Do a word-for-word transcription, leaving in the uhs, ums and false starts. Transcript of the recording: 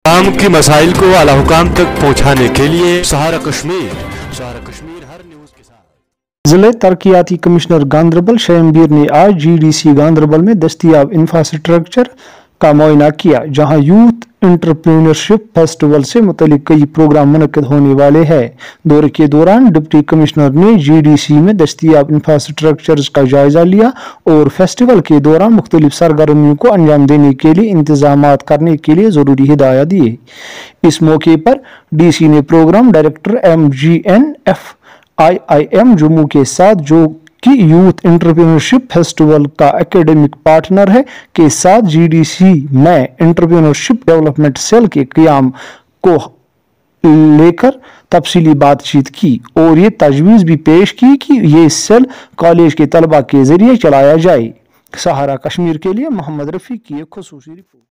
आम की मसाइल को आला हुकाम तक पहुँचाने के लिए सहारा कश्मीर सहारा कश्मीर हर न्यूज़ के साथ। जिले तरक्याती कमिश्नर गांदरबल शहमगीर ने आज जी डी सी गांदरबल में दस्तियाब इंफ्रास्ट्रक्चर का मुआयना किया, जहां यूथ एंटरप्रेन्योरशिप फेस्टिवल से मुतल्लिक कई प्रोग्राम मुनक्किद होने वाले हैं। दौरे के दौरान डिप्टी कमिश्नर ने जी डी सी में दस्तियाब इंफ्रास्ट्रक्चर का जायजा लिया और फेस्टिवल के दौरान मुख्तलिफ सरगर्मियों को अंजाम देने के लिए इंतजामात करने के लिए जरूरी हिदायत दिए। इस मौके पर डी सी ने program director M G N F I I M Jammu के साथ, जो कि यूथ एंटरप्रेन्योरशिप फेस्टिवल का एकेडमिक पार्टनर है, के साथ जी डी सी में एंटरप्रेन्योरशिप डेवलपमेंट सेल के क़याम को लेकर तफसीली बातचीत की और ये तजवीज़ भी पेश की कि ये सेल कॉलेज के तलबा के जरिए चलाया जाए। सहारा कश्मीर के लिए मोहम्मद रफ़ी की एक खुसूसी रिपोर्ट।